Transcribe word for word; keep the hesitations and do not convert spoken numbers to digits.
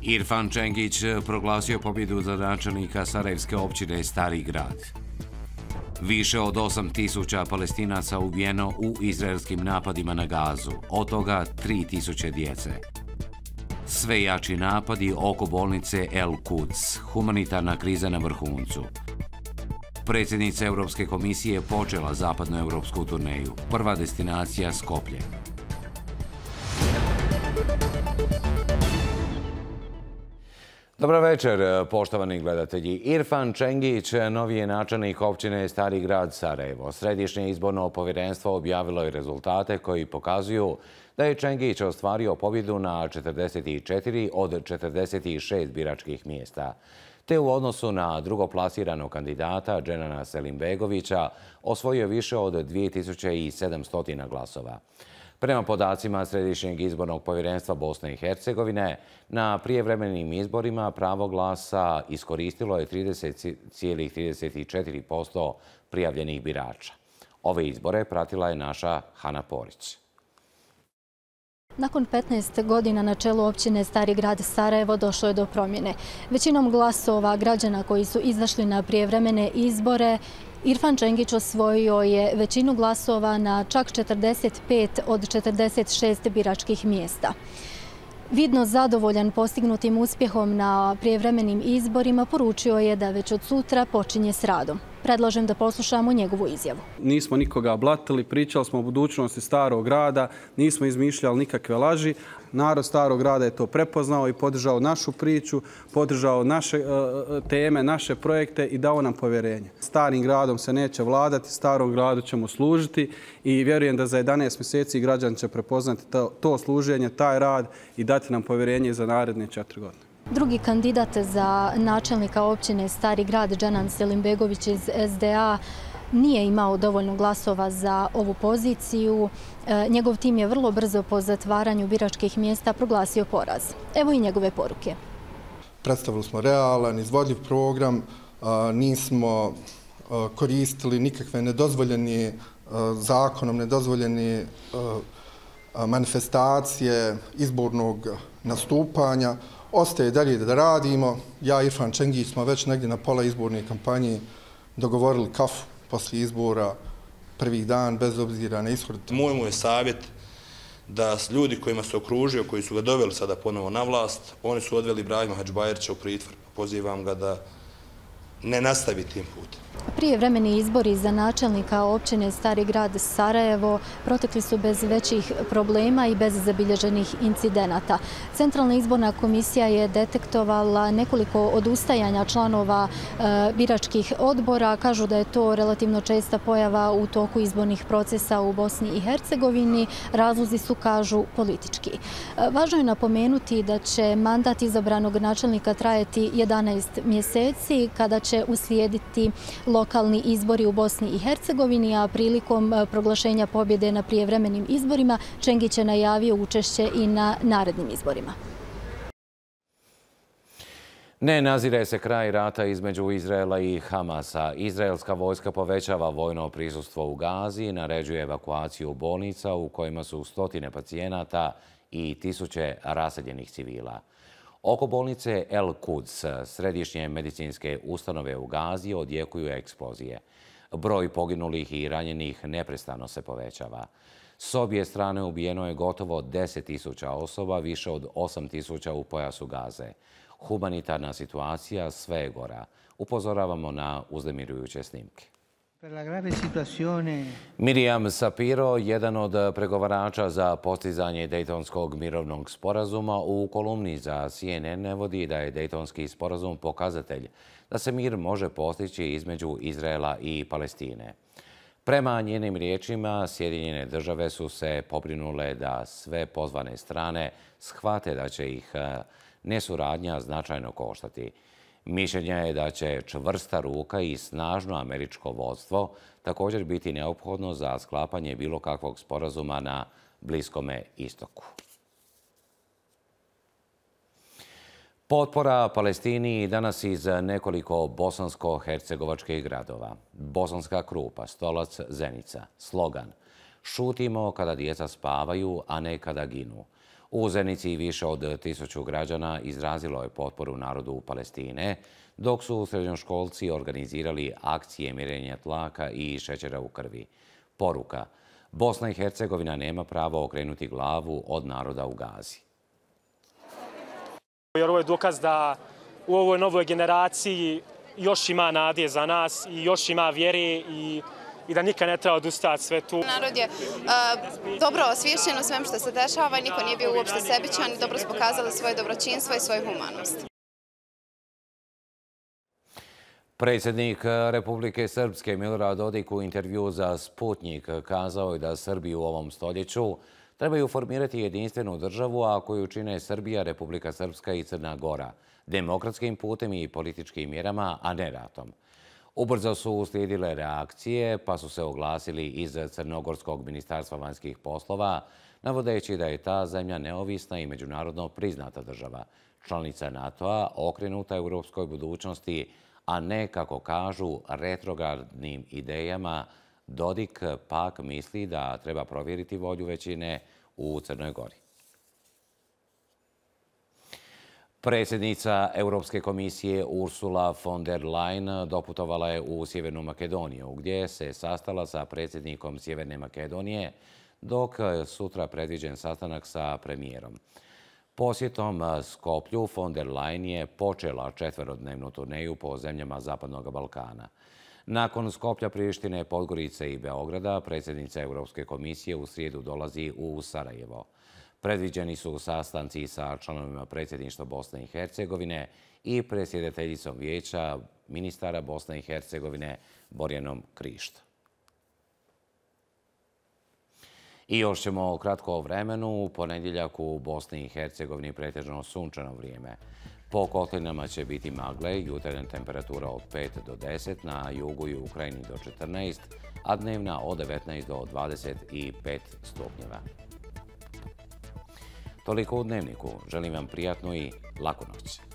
Irfan Čengić proglasio pobjedu za načelnika Sarajevske općine Stari grad. Više od osam tisuća Palestinaca ubijeno u izraelskim napadima na Gazu, od toga tri tisuće djece. Sve jači napadi oko bolnice El Quds, humanitarna kriza na vrhuncu. Predsjednica Europske komisije počela zapadnoevropsku turneju. Prva destinacija Skoplje. Dobar večer, poštovani gledatelji. Irfan Čengić, novi je načelnik općine Stari grad Sarajevo. Središnje izborno povjerenstvo objavilo je rezultate koji pokazuju da je Čengić ostvario pobjedu na četrdeset četiri od četrdeset šest biračkih mjesta, te u odnosu na drugoplasiranog kandidata Dženana Selimbegovića osvojio više od dvije tisuće sedamsto glasova. Prema podacima Središnjeg izbornog povjerenstva Bosne i Hercegovine, na prijevremenim izborima pravo glasa iskoristilo je trideset zarez trideset četiri posto prijavljenih birača. Ove izbore pratila je naša Hana Porić. Nakon petnaest godina na čelu općine Stari grad Sarajevo došlo je do promjene. Većinom glasova građana koji su izašli na prijevremene izbore, Irfan Čengić osvojio je većinu glasova na čak četrdeset pet od četrdeset šest biračkih mjesta. Vidno zadovoljan postignutim uspjehom na prijevremenim izborima, poručio je da već od sutra počinje s radom. Predlažem da poslušamo njegovu izjavu. Nismo nikoga blatili, pričali smo o budućnosti Starog grada, nismo izmišljali nikakve laži. Narod Starog grada je to prepoznao i podržao našu priču, podržao naše uh, teme, naše projekte i dao nam povjerenje. Starim gradom se neće vladati, Starom gradu ćemo služiti i vjerujem da za jedanaest mjeseci građani će prepoznati to, to služenje, taj rad i dati nam povjerenje za naredne četiri godine. Drugi kandidat za načelnika općine Stari grad, Dženan Selimbegović iz S D A, nije imao dovoljno glasova za ovu poziciju. Njegov tim je vrlo brzo po zatvaranju biračkih mjesta proglasio poraz. Evo i njegove poruke. Predstavili smo realan, izvodljiv program, nismo koristili nikakve nedozvoljene zakonom, nedozvoljene manifestacije izbornog nastupanja. Ostaje dalje da radimo. Ja i Irfan Čengić smo već negdje na pola izborne kampanje dogovorili kafu poslije izbora prvih dan, bez obzira na ishod. Moj mu je savjet da ljudi kojima se okružio, koji su ga doveli sada ponovo na vlast, oni su odveli Ibrahima Hadžbajrića u pritvor. Pozivam ga da ne nastavi tim putem. Prijevremeni izbori za načelnika općine Stari grad Sarajevo protekli su bez većih problema i bez zabilježenih incidenata. Centralna izborna komisija je detektovala nekoliko odustajanja članova e, biračkih odbora. Kažu da je to relativno česta pojava u toku izbornih procesa u Bosni i Hercegovini. Razlozi su, kažu, politički. E, važno je napomenuti da će mandat izabranog načelnika trajati jedanaest mjeseci, kada će uslijediti lokalni izbori u Bosni i Hercegovini, a prilikom proglašenja pobjede na prijevremenim izborima Čengić je najavio učešće i na narednim izborima. Ne nazire se kraj rata između Izraela i Hamasa. Izraelska vojska povećava vojno prisustvo u Gazi i naređuje evakuaciju bolnica u kojima su stotine pacijenata i tisuće raseljenih civila. Oko bolnice El Quds, središnje medicinske ustanove u Gazi, odjekuju eksplozije. Broj poginulih i ranjenih neprestano se povećava. S obje strane ubijeno je gotovo deset tisuća osoba, više od osam tisuća u pojasu Gaze. Humanitarna situacija sve je gora. Upozoravamo na uznemirujuće snimke. Miriam Sapiro, jedan od pregovarača za postizanje Dejtonskog mirovnog sporazuma, u kolumni za C N N navodi da je Dejtonski sporazum pokazatelj da se mir može postići između Izraela i Palestine. Prema njenim riječima, Sjedinjene države su se pobrinule da sve pozvane strane shvate da će ih nesuradnja značajno koštati. Mišljenja je da će čvrsta ruka i snažno američko vodstvo također biti neophodno za sklapanje bilo kakvog sporazuma na Bliskome istoku. Potpora Palestini danas iz nekoliko bosansko-hercegovačkih gradova. Bosanska Krupa, Stolac, Zenica, slogan: šutimo kada djeca spavaju, a ne kada ginu. U Zenici više od tisuću građana izrazilo je potporu narodu Palestine, dok su srednjoškolci organizirali akcije mjerenja tlaka i šećera u krvi. Poruka: Bosna i Hercegovina nema pravo okrenuti glavu od naroda u Gazi. Jer ovo je dokaz da u ovoj novoj generaciji još ima nade za nas i još ima vjere i, i da nikad ne treba odustati sve tu. Narod je uh, dobro osviješćen o svem što se dešava i niko nije bio uopšte sebičan i dobro su pokazali svoje dobročinstvo i svoju humanost. Predsjednik Republike Srpske Milorad Dodik u intervju za Sputnik kazao je da Srbi u ovom stoljeću trebaju formirati jedinstvenu državu, a koju čine Srbija, Republika Srpska i Crna Gora, demokratskim putem i političkim mjerama, a ne ratom. Ubrzo su uslijedile reakcije, pa su se oglasili iz Crnogorskog ministarstva vanjskih poslova, navodeći da je ta zemlja neovisna i međunarodno priznata država, članica NATO-a, okrenuta europskoj budućnosti, a ne, kako kažu, retrogradnim idejama. Dodik pak misli da treba provjeriti volju većine u Crnoj Gori. Predsjednica Europske komisije Ursula von der Leyen doputovala je u Sjevernu Makedoniju, gdje se sastala sa predsjednikom Sjeverne Makedonije, dok sutra predviđen sastanak sa premijerom. Posjetom Skoplju von der Leyen je počela četverodnevnu turneju po zemljama Zapadnog Balkana. Nakon Skoplja, Prištine, Podgorice i Beograda, predsjednica Europske komisije u srijedu dolazi u Sarajevo. Predviđeni su sastanci sa članovima predsjedništva Bosne i Hercegovine i predsjedateljicom Vijeća ministara Bosne i Hercegovine Borjanom Krišto. I još ćemo kratko o vremenu. U ponedjeljak u Bosni i Hercegovini pretežno sunčano vrijeme. Po kotlinama će biti magle, jutarnja temperatura od pet do deset, na jugu i Ukrajini do četrnaest, a dnevna od devetnaest do dvadeset pet stupnjeva. Toliko u Dnevniku. Želim vam prijatnu i laku noć.